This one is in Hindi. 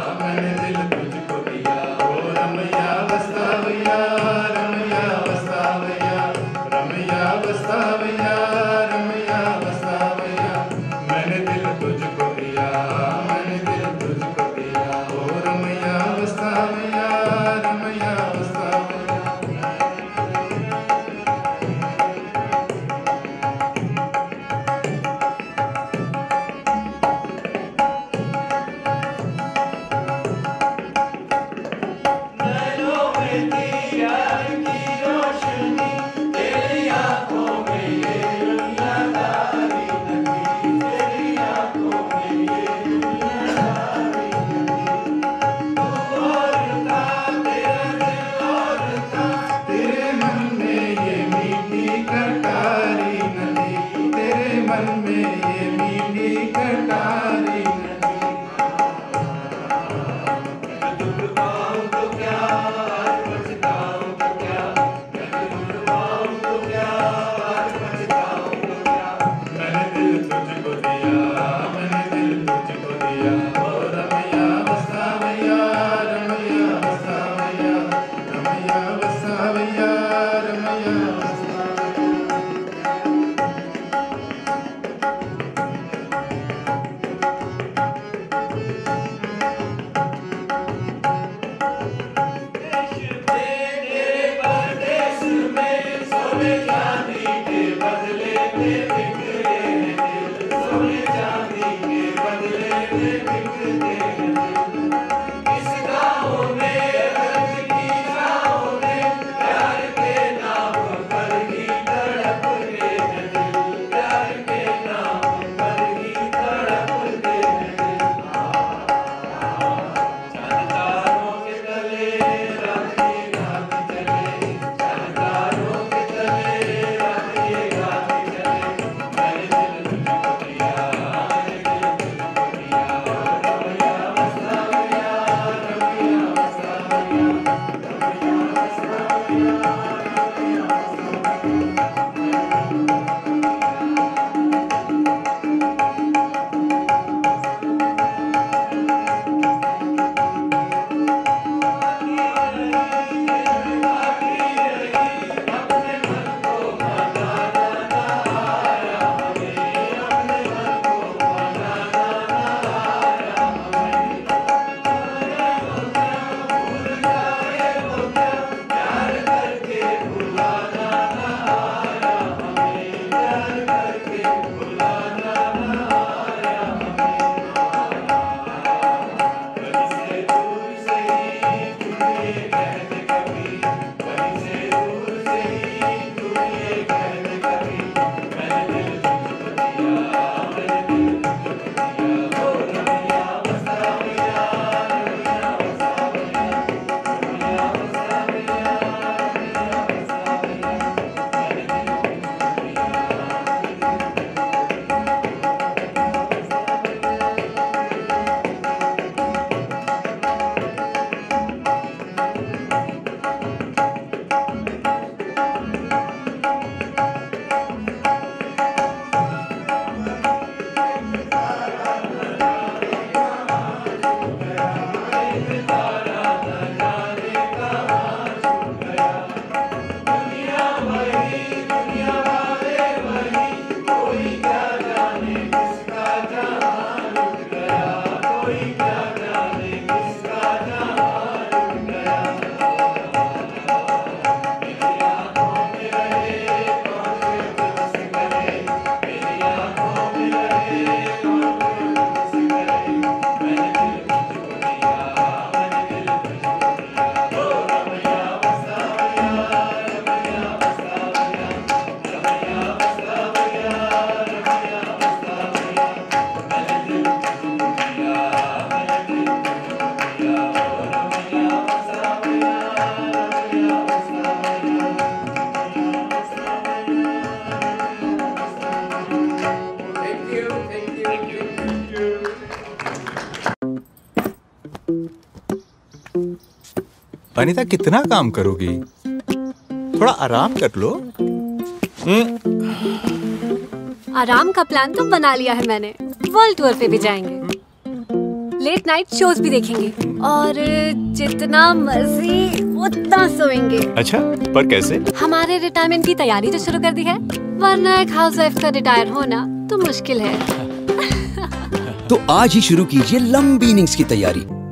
मैंने दिल तुझको दिया। ओ रमैया वस्ता भैया, रमैया वस्ता भैया, रमैया वस्ता भैया, रमैया वस्ता भैया, मैंने दिल तुझको दिया, मैंने दिल तुझको दिया। ओ रमैया वस्ता भैया, रमैया वस्ता भैया। अनीता कितना काम करोगी? थोड़ा आराम कर लो। आराम का प्लान तो बना लिया है मैंने, वर्ल्ड टूर पे भी जाएंगे। लेट नाइट शोज भी देखेंगे और जितना मर्जी उतना सोएंगे। अच्छा, पर कैसे? हमारे रिटायरमेंट की तैयारी तो शुरू कर दी है, वरना एक हाउसवाइफ का रिटायर होना तो मुश्किल है। तो आज ही शुरू कीजिए लंबी इनिंग्स की तैयारी।